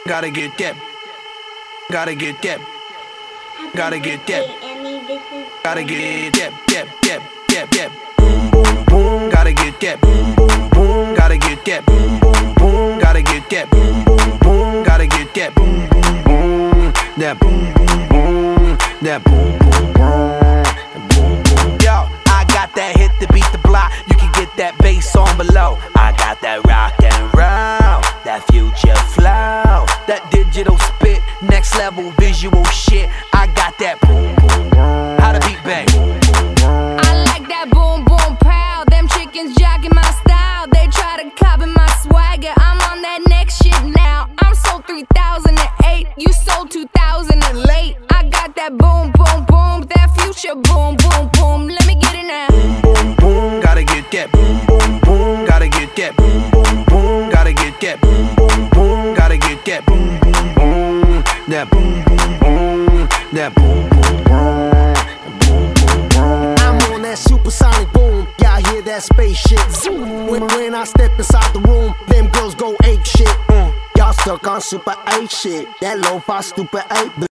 Gotta get that. Gotta get that. Gotta get that. Gotta get that. Boom, boom, boom. Gotta get that. Boom, boom, boom. Gotta get that. Boom, boom, boom. Gotta get that. Boom, boom, boom. Gotta get that. Boom, boom, boom. That boom, boom, boom. That boom, boom, boom. Yo, I got that hit to beat the block. You can get that bass on below. I got that rock and roll, that future flow, that digital spit, next level visual shit. I got that boom, boom, boom. How the beat bang? I like that boom, boom, pow. Them chickens jogging my style. They try to copy my swagger. I'm on that next shit now. I'm sold 3008. You sold 2000 and late. I got that boom, boom, boom. That future boom, boom, boom. Let me get it now. Boom, boom, boom. Gotta get that. Boom, boom, boom. Gotta get that. Boom, boom, boom. Gotta get that. Boom, boom, boom. Gotta get that. Boom, boom, boom. That boom, boom, boom. That boom, boom, boom. I'm on that supersonic boom. Y'all hear that spaceship zoom. When I step inside the room, them girls go ape shit. Y'all stuck on super 8 shit. That lo-fi stupid 8.